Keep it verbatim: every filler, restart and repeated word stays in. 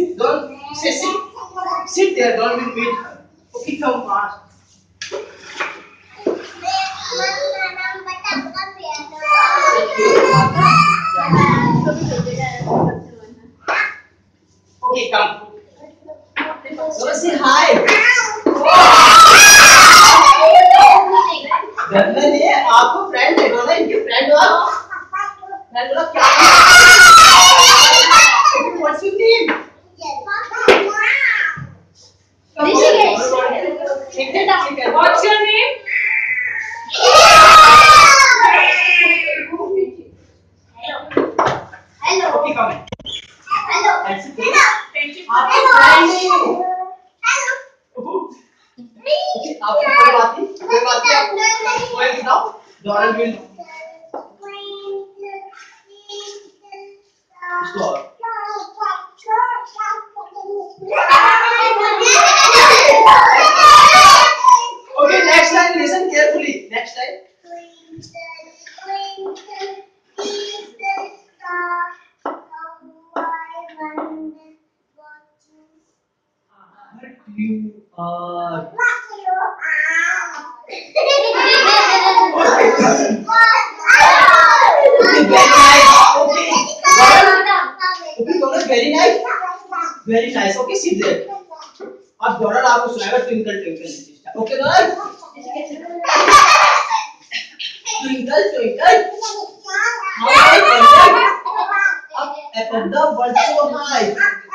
Don't say sit. Sit there. Don't beat her. Okay, come fast. Okay, come. So say hi. डरना नहीं है, आपको friend है ना, इनके फ्रेंड हो आप। फ्रेंड बोला क्या? What's your name? What's your name? Hello. Okay, come. Hello. आपके फ्रेंड है। आपको कोई बात नहीं, कोई बात नहीं, आपको कोई बताओ, डॉलर बिल इसको okay, next line, listen carefully, next line. You are very nice. Very nice. Okay, sit there. अब डॉलर आपको सुनाएगा twinkle twinkle little star. Okay, Dollar. Twinkle twinkle. How I wonder up at the world so high.